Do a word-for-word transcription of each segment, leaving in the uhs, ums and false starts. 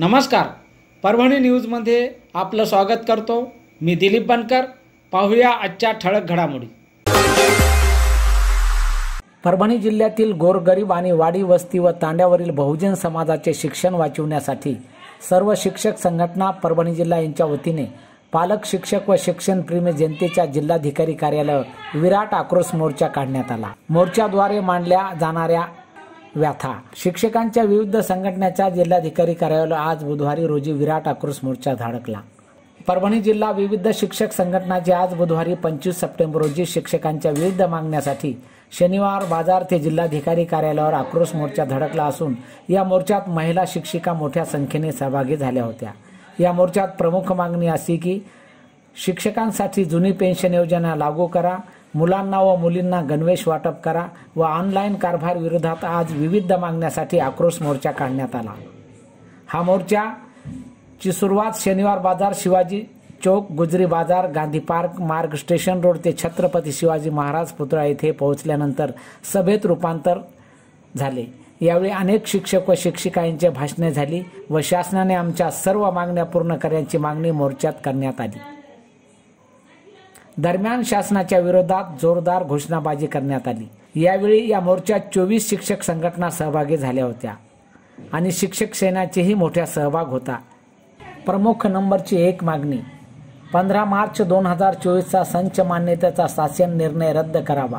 नमस्कार, परभणी न्यूजमध्ये आपलं स्वागत करतो। मी दिलीप बनकर। पाहूया आजच्या ठळक घडामोडी। परभणी जिल्ह्यातील गोरगरीब आणि वाडी वस्ती व तांड्यावरील बहुजन समाजाचे शिक्षण वाचवण्यासाठी सर्व शिक्षक संघटना परभणी जिल्हा यांच्या वतीने पालक शिक्षक व शिक्षण प्रेमी जनतेच्या जिल्हाधिकारी कार्यालयावर विराट आक्रोश मोर्चा काढण्यात आला। मोर्चाद्वारे मांडल्या जाणाऱ्या व्याथा शिक्षकांच्या विविध संघटनांच्या जिल्हाधिकारी कार्यालयावर आज बुधवारी रोजी विराट आक्रोश मोर्चा धडकला। परभणी जिल्हा विविध शिक्षक संघटनांचे आज बुधवारी पंचवीस सप्टेंबर रोजी शिक्षकांच्या विविध मागण्यासाठी शनिवार बाजार ते जिल्हाधिकारी कार्यालयावर आक्रोश मोर्चा धडकला असून या मोर्चात महिला शिक्षिका मोठ्या संख्येने सहभागी झाल्या होत्या। या मोर्चात प्रमुख मागणी अशी की शिक्षकांसाठी जुनी पेन्शन योजना लागू करा, मुलांना व मुलींना गणवेश वाटप करा व ऑनलाईन कारभार विरोधात आज विविध मागण्यासाठी आक्रोश मोर्चा काढण्यात आला। हा मोर्चाची सुरुवात शनिवार बाजार, Shivaji Chowk, Gujari Bazaar, Gandhi park Marg, station road ते छत्रपती शिवाजी महाराज पुतळा येथे पोहोचल्यानंतर सभेत रूपांतर झाले। यावेळी अनेक शिक्षक व शिक्षिका यांची भाषणे झाली व शासनाने आमच्या सर्व मागण्या पूर्ण करण्याची मागणी मोर्चात करण्यात आली। दरम्यान शासनाच्या विरोधात जोरदार घोषणाबाजी करण्यात आली। यावेळी या मोर्चात चोवीस शिक्षक संघटना सहभागी झाल्या होत्या आणि शिक्षक सेनाचेही मोठा सहभाग होता। प्रमुख नंबरची एक मागणी पंधरा मार्च दोन हजार चोवीसचा संच मान्यतेचा शासन निर्णय रद्द करावा।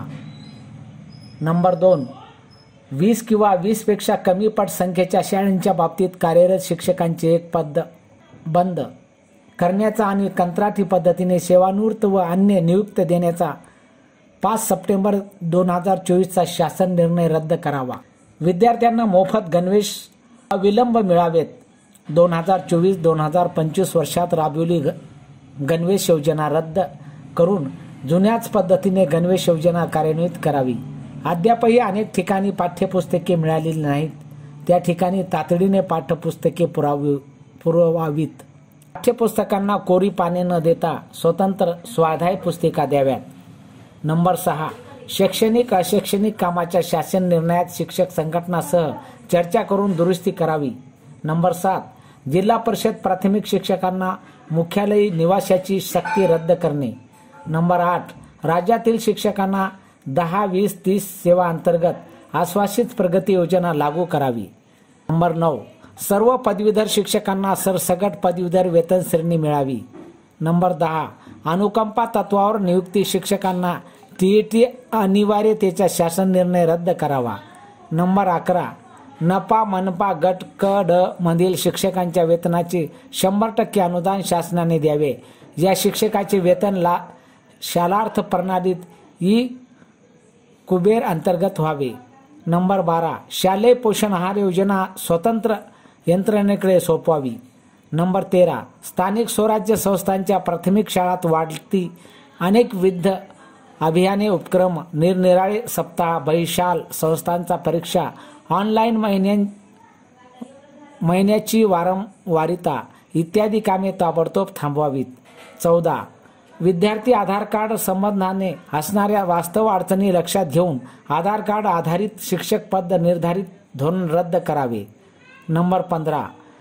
नंबर दोन वीस किंवा वीस पेक्षा कमी पट संख्येच्या शाळांच्या बाबतीत कार्यरत शिक्षकांचे एक पद बंद करण्याचा आणि कंत्राटी पद्धतीने सेवानिवृत्त व अन्य नियुक्त देण्याचा पाच सप्टेंबर दोन हजार चोवीसचा शासन निर्णय रद्द करावा। विद्यार्थ्यांना मोफत गणवेश अविलंब मिळावेत। दोन हजार चोवीस दोन हजार पंचवीस वर्षात राबविली गणवेश योजना रद्द करून जुन्याच पद्धतीने गणवेश योजना कार्यान्वित करावी। अद्यापही अनेक ठिकाणी पाठ्यपुस्तके मिळालेली नाहीत, त्या ठिकाणी तातडीने पाठ्यपुस्तके पुरावी पुरवावीत। पाठ्यपुस्तकांना कोरी पाने न देता स्वतंत्र स्वाध्याय पुस्तिका द्याव्यात। नंबर सहा शैक्षणिक अशैक्षणिक कामाच्या शासन निर्णयात शिक्षक संघटनासह चर्चा करून दुरुस्ती करावी। नंबर सात जिल्हा परिषद प्राथमिक शिक्षकांना मुख्यालयी निवासाची सक्ती रद्द करणे। नंबर आठ राज्यातील शिक्षकांना दहा वीस तीस सेवा अंतर्गत आश्वासित प्रगती योजना लागू करावी। नंबर नऊ सर्व पदवीधर शिक्षकांना सरसकट पदवीधर वेतन श्रेणी मिळावी। नंबर दहा अनुकंपा तत्वावर नियुक्ती शिक्षकांना टीईटी अनिवार्यतेचा शासन निर्णय रद्द करावा। नंबर अकरा नपा मनपा गट क ड मधील शिक्षकांच्या वेतनाचे शंभर टक्के अनुदान शासनाने द्यावे। या शिक्षकाचे वेतन ला शालार्थ प्रणालीत ई कुबेर अंतर्गत व्हावे। नंबर बारा शालेय पोषण आहार योजना स्वतंत्र यंत्रणेकडे सोपवावी। नंबर तेरा स्थानिक स्वराज्य संस्थांच्या प्राथमिक शाळात वाढती अनेक विविध अभियाने उपक्रम निरनिराळे सप्ताह बहिशाल संस्थांचा परीक्षा ऑनलाईन महिन्यां महिन्याची वारंवारिता इत्यादी कामे ताबडतोब थांबवावीत। चौदा विद्यार्थी आधार कार्ड संबंधाने असणाऱ्या वास्तव अडचणी लक्षात घेऊन आधार कार्ड आधारित शिक्षक पद निर्धारित धोरण रद्द करावे। नंबर पंधरा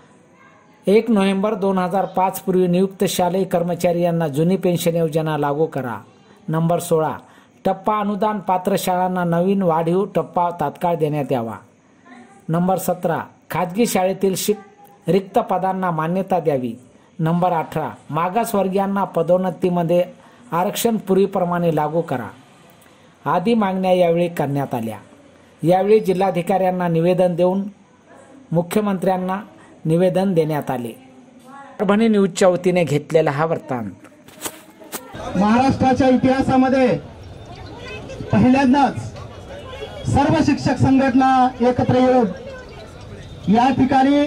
एक नोव्हेंबर दोन हजार पाच पूर्वी नियुक्त शालेय कर्मचारी यांना जुनी पेन्शन योजना लागू करा। नंबर सोळा टप्पा अनुदान पात्र शाळांना नवीन वाढीव टप्पा तात्काळ देण्यात यावा। नंबर सतरा खाजगी शाळेतील शिक रिक्त पदांना मान्यता द्यावी। नंबर अठरा मागासवर्गीयांना पदोन्नतीमध्ये आरक्षण पूर्वीप्रमाणे लागू करा आदी मागण्या यावेळी करण्यात आल्या। यावेळी जिल्हाधिकाऱ्यांना निवेदन देऊन मुख्यमंत्र्यांना निवेदन देण्यात आले। परभणी न्यूजच्या वतीने घेतलेला हा वृत्तांत। महाराष्ट्राच्या इतिहासामध्ये पहिल्यांदाच सर्व शिक्षक संघटना एकत्र येऊन या ठिकाणी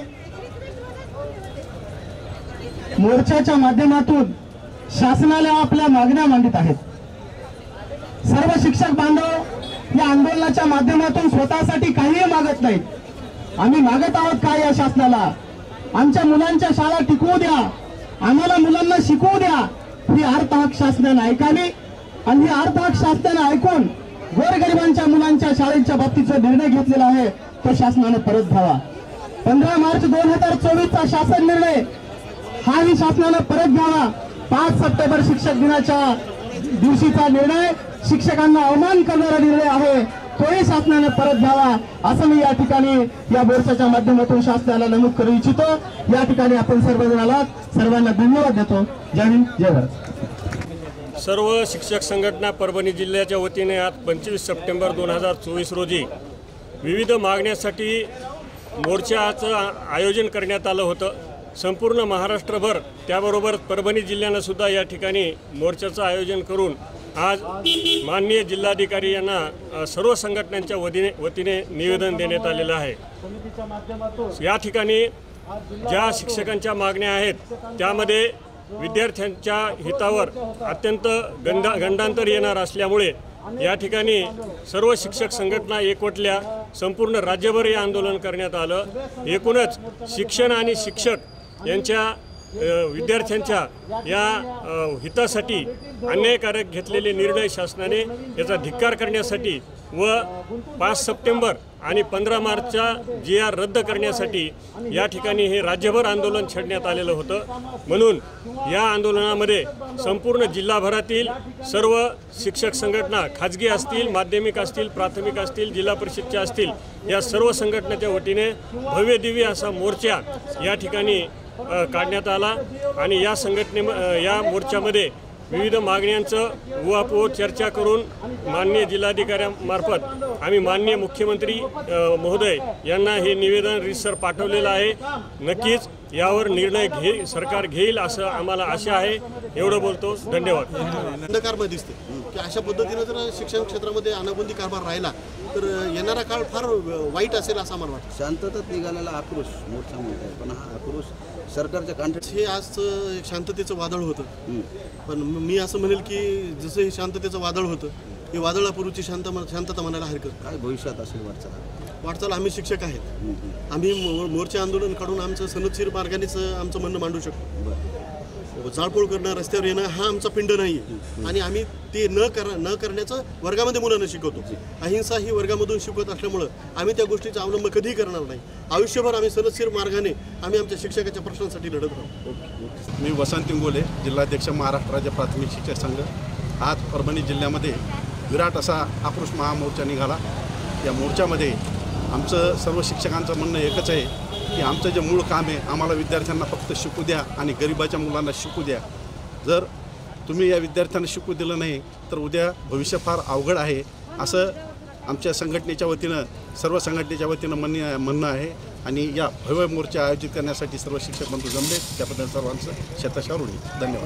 मोर्चाच्या माध्यमातून शासनाला आपल्या मागण्या मांडत आहेत। सर्व शिक्षक बांधव या आंदोलनाच्या माध्यमातून स्वतःसाठी काहीही मागत नाहीत। आम्ही मागत आहोत काय या शासनाला, आमच्या मुलांच्या शाळा टिकवू द्या, आम्हाला मुलांना शिकवू द्या। ही अर्थहक शासनाने ऐकावी आणि ही अर्थहक शासनाने ऐकून गोरगरिबांच्या मुलांच्या शाळेच्या बाबतीचा निर्णय घेतलेला आहे तो शासनाने परत घ्यावा। पंधरा मार्च दोन हजार चोवीसचा शासन निर्णय हाही शासनानं परत घ्यावा। पाच सप्टेंबर शिक्षक दिनाच्या दिवशीचा निर्णय शिक्षकांना अवमान करणारा निर्णय आहे, तोही शासनाने परत घ्यावा असं मी या ठिकाणी या मोर्चाच्या माध्यमातून शासनाला नमूद करू इच्छितो। या ठिकाणी आपण सर्वजणाला सर्वांना धन्यवाद देतो। जय हिंद, जय भारत। सर्व शिक्षक संघटना परभणी जिल्ह्याच्या वतीने आज पंचवीस सप्टेंबर दोन हजार चोवीस रोजी विविध मागण्यासाठी मोर्चाचं आयोजन करण्यात आलं होतं। संपूर्ण महाराष्ट्रभर त्याबरोबर परभणी जिल्ह्यानं सुद्धा या ठिकाणी मोर्चाचं आयोजन करून आज माननीय जिल्हाधिकारी यांना सर्व संघटनांच्या वतीने वतीने निवेदन देण्यात आलेलं आहे। या ठिकाणी ज्या शिक्षकांच्या मागण्या आहेत त्यामध्ये विद्यार्थ्यांच्या हितावर अत्यंत गंडा गंडांतर येणार असल्यामुळे या ठिकाणी सर्व शिक्षक संघटना एकवटल्या, संपूर्ण राज्यभर हे आंदोलन करण्यात आलं। एकूणच शिक्षण आणि शिक्षक यांच्या विद्यार्थ्यांच्या या हितासाठी अन्यायकारक घेतलेले निर्णय शासनाने याचा धिक्कार करण्यासाठी व पाच सप्टेंबर आणि पंधरा मार्चचा जी आर रद्द करण्यासाठी या ठिकाणी हे राज्यभर आंदोलन छेडण्यात आलेलं होतं। म्हणून या आंदोलनामध्ये संपूर्ण जिल्हाभरातील सर्व शिक्षक संघटना, खाजगी असतील, माध्यमिक असतील, प्राथमिक असतील, जिल्हा परिषदच्या असतील, या सर्व संघटनेच्या वतीने भव्य दिव्य असा मोर्चा या ठिकाणी काढण्यात आला आणि या संघटने या मोर्चामध्ये विविध मागण्यांचं उहापोह चर्चा करून माननीय जिल्हाधिकाऱ्यांमार्फत आम्ही माननीय मुख्यमंत्री महोदय यांना हे निवेदन रितसर पाठवलेलं आहे। नक्कीच यावर निर्णय घे सरकार घेईल असं आम्हाला आशा आहे। एवढं बोलतो, धन्यवाद। अंधकारमय दिसते की अशा पद्धतीनं जर शिक्षण क्षेत्रामध्ये अनागोंदी कारभार राहिला तर येणारा काळ फार वाईट असेल असं आम्हाला वाटतं। शांततेत निघालेला आक्रोश मोर्चा म्हणतात, पण हा आक्रोश सरकारच्या कॉन्ट्रॅक्ट हे आज एक शांततेचं वादळ होतं, पण मी असं म्हणेल की जसं हे शांततेचं वादळ होतं हे वादळापूर्वीची शांत शांतता म्हणायला हरकत काय भविष्यात असेल वाटचाल वाटचाल आम्ही शिक्षक आहेत, आम्ही मोर्चे आंदोलन काढून आमचं सनदशीर मार्गानेच आमचं म्हणणं मांडू शकतो। जाळपोळ करणं, रस्त्यावर येणं हा आमचा पिंड नाही आहे आणि आम्ही ते न कर न करण्याचं वर्गामध्ये मुलांना शिकवतो। अहिंसा ही वर्गामधून शिकवत असल्यामुळं आम्ही त्या गोष्टीचा अवलंब कधीही करणार नाही। आयुष्यभर आम्ही सनदशीर मार्गाने आम्ही आमच्या शिक्षकाच्या प्रश्नांसाठी लढत राहू। मी वसंत इंगोले, जिल्हाध्यक्ष महाराष्ट्र राज्य प्राथमिक शिक्षक संघ। आज परभणी जिल्ह्यामध्ये विराट असा आक्रोश महामोर्चा निघाला। या मोर्चामध्ये आमचं सर्व शिक्षकांचं म्हणणं एकच आहे की आमचं जे मूळ काम आहे आम्हाला विद्यार्थ्यांना फक्त शिकू द्या आणि गरिबाच्या मुलांना शिकू द्या। जर तुम्ही या विद्यार्थ्यांना शिकू दिलं नाही तर उद्या भविष्य फार अवघड आहे असं आमच्या संघटनेच्या वतीनं सर्व संघटनेच्या वतीनं म्हणणे म्हणणं आहे आणि या भव्य मोर्चा आयोजित करण्यासाठी सर्व शिक्षक बंधू जमले, त्याबद्दल सर्वांचं शतशः ऋणी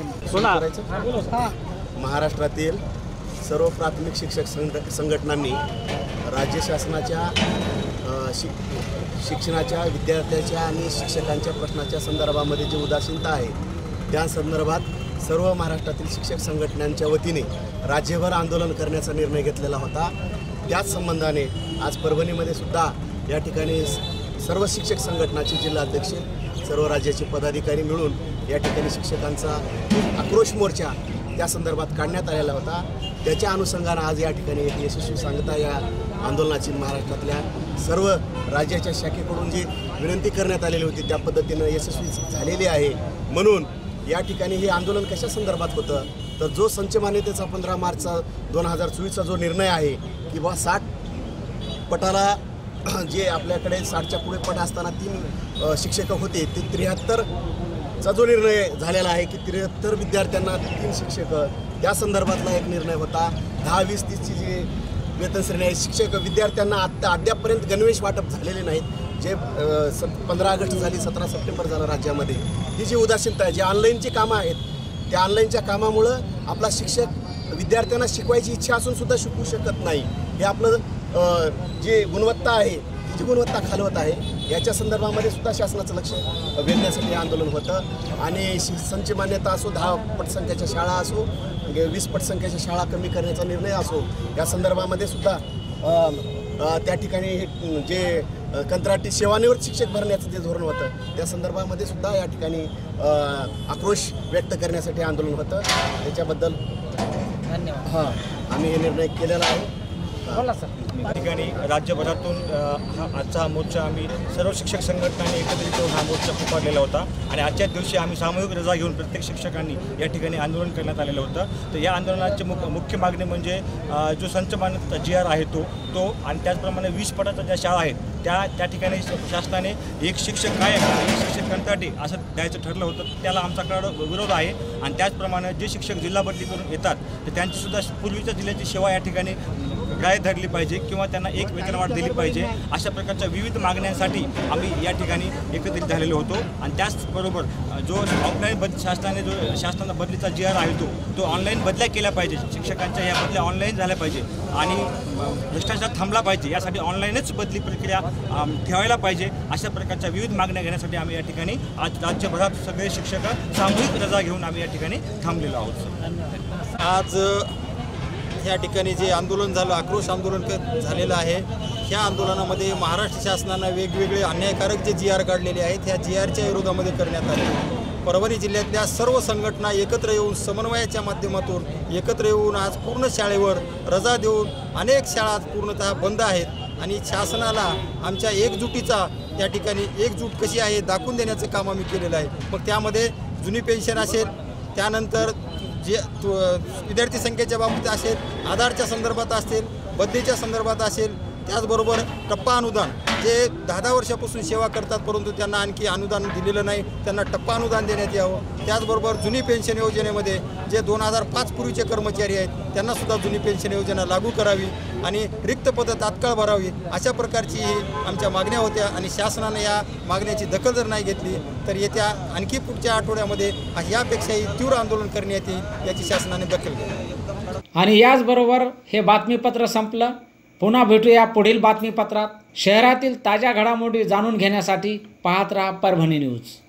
धन्यवाद। महाराष्ट्रातील सर्व प्राथमिक शिक्षक संघ संघटनांनी राज्य शासनाच्या शिक शिक्षणाच्या विद्यार्थ्याच्या आणि शिक्षकांच्या प्रश्नाच्या संदर्भामध्ये जी उदासीनता आहे त्या संदर्भात सर्व महाराष्ट्रातील शिक्षक संघटनांच्या वतीने राज्यभर आंदोलन करण्याचा निर्णय घेतलेला होता। त्याच संबंधाने आज परभणीमध्ये सुद्धा या ठिकाणी सर्व शिक्षक संघटनाचे जिल्हाध्यक्ष, सर्व राज्याचे पदाधिकारी मिळून या ठिकाणी शिक्षकांचा आक्रोश मोर्चा त्या संदर्भात काढण्यात आलेला होता। त्याच्या अनुषंगानं आज या ठिकाणी एक यशस्वी सांगता या आंदोलनाची महाराष्ट्रातल्या सर्व राज्याच्या शाखेकडून जी विनंती करण्यात आलेली होती त्या पद्धतीनं यशस्वी झालेली आहे। म्हणून या ठिकाणी हे आंदोलन कशा संदर्भात होतं तर जो संच मान्यतेचा पंधरा मार्चचा दोन हजार चोवीसचा जो निर्णय आहे की बा साठ पटाला जे आपल्याकडे साठच्या पुढे पट असताना तीन शिक्षक होते ते त्र्याहत्तरचा जो निर्णय झालेला आहे की त्र्याहत्तर विद्यार्थ्यांना तीन शिक्षक, त्या संदर्भातला एक निर्णय होता। दहा वीस तीसची जी वेतन श्रेणी आहे, शिक्षक विद्यार्थ्यांना आत्ता अद्यापपर्यंत गणवेश वाटप झालेले नाहीत। जे स पंधरा ऑगस्ट झाली, सतरा सप्टेंबर झालं राज्यामध्ये, ही जी उदासीनता आहे, जे ऑनलाईनची कामं आहेत त्या ऑनलाईनच्या कामामुळं आपला शिक्षक विद्यार्थ्यांना शिकवायची इच्छा असून सुद्धा शिकवू शकत नाही। हे आपलं जे गुणवत्ता आहे जी गुणवत्ता खालवत आहे, याच्या संदर्भामध्ये सुद्धा शासनाचं लक्ष वेधण्यासाठी आंदोलन होतं आणि संच मान्यता असो, दहा पटसंख्येच्या शाळा असो, वीस पटसंख्येच्या शाळा कमी करण्याचा निर्णय असो, या संदर्भामध्ये सुद्धा त्या ठिकाणी जे कंत्राटी सेवानिवृत्त शिक्षक भरण्याचं जे धोरण होतं त्या संदर्भामध्ये सुद्धा या ठिकाणी आक्रोश व्यक्त करण्यासाठी आंदोलन होतं। त्याच्याबद्दल धन्यवाद। हां, आम्ही हे निर्णय केलेला आहे बोला सर. या ठिकाणी राज्यभरातून अ, हा आजचा हा मोर्चा आम्ही सर्व शिक्षक संघटनांनी एकत्रित येऊन हा मोर्चा पुकारलेला होता आणि आजच्याच दिवशी आम्ही सामूहिक रजा घेऊन प्रत्येक शिक्षकांनी या ठिकाणी आंदोलन करण्यात आलेलं होतं. तर या आंदोलनाची मुख्य मुख्य मागणी म्हणजे अ, जो संच मान्यता जी आर आहे तो तो आणि त्याचप्रमाणे वीस पटाच्या ज्या शाळा आहेत त्या त्या ठिकाणी शासनाने एक शिक्षक काय एक शिक्षक कंत्राटी असं द्यायचं ठरलं होतं. त्याला आमच्याकडं विरोध आहे आणि त्याचप्रमाणे जे शिक्षक जिल्हा बदली करून येतात तर त्यांचीसुद्धा पूर्वीच्या जिल्ह्याची सेवा या ठिकाणी गाय धरली पाहिजे किंवा त्यांना एक वेतनवाढ दिली पाहिजे. अशा प्रकारच्या विविध मागण्यांसाठी आम्ही या ठिकाणी एकत्रित झालेलो होतो आणि त्याचबरोबर जो ऑफलाईन बद शासनाने जो शासनाचा बदलीचा जी आर आहे तो तो ऑनलाईन बदल्या केल्या पाहिजे. शिक्षकांच्या या बदल्या ऑनलाईन झाल्या पाहिजे आणि भ्रष्टाचार थांबला पाहिजे. यासाठी ऑनलाईनच बदली प्रक्रिया ठेवायला पाहिजे. अशा प्रकारच्या विविध मागण्या घेण्यासाठी आम्ही या ठिकाणी आज राज्यभरात सगळे शिक्षक सामूहिक रजा घेऊन आम्ही या ठिकाणी थांबलेलो आहोत. आज या ठिकाणी जे आंदोलन झालं, आक्रोश आंदोलन झालेलं आहे, ह्या आंदोलनामध्ये महाराष्ट्र शासनानं वेगवेगळे अन्यायकारक जे जी आर काढलेले आहेत ह्या जी आरच्या विरोधामध्ये करण्यात आले. परभणी जिल्ह्यातल्या सर्व संघटना एकत्र येऊन समन्वयाच्या माध्यमातून एकत्र येऊन आज पूर्ण शाळेवर रजा देऊन अनेक शाळा पूर्णतः बंद आहेत आणि शासनाला आमच्या एकजुटीचा या ठिकाणी एकजूट कशी आहे दाखवून देण्याचं काम आम्ही केलेलं आहे. मग त्यामध्ये जुनी पेन्शन असेल, त्यानंतर जे विद्यार्थी संख्येच्या बाबतीत असेल, आधारच्या संदर्भात असेल, बदलीच्या संदर्भात असेल, त्याचबरोबर टप्पा अनुदान जे दहा दहा वर्षापासून सेवा करतात परंतु त्यांना आणखी अनुदान दिलेलं नाही, त्यांना टप्पा अनुदान देण्यात यावं. त्याचबरोबर जुनी पेन्शन योजनेमध्ये जे दोन हजार पाच पूर्वीचे कर्मचारी आहेत त्यांनासुद्धा जुनी पेन्शन योजना लागू करावी आणि रिक्त पदं तात्काळ भरावी. अशा प्रकारची ही आमच्या मागण्या होत्या आणि शासनाने या मागण्याची दखल जर नाही घेतली तर येत्या आणखी पुढच्या आठवड्यामध्ये यापेक्षाही तीव्र आंदोलन करण्यात येईल याची शासनाने दखल घेतली. आणि याचबरोबर हे बातमीपत्र संपलं. पुन्हा भेटूया पुढील बातमीपत्रात. शहरातील ताज्या घडामोडी जाणून घेण्यासाठी पाहत राहा परभणी न्यूज.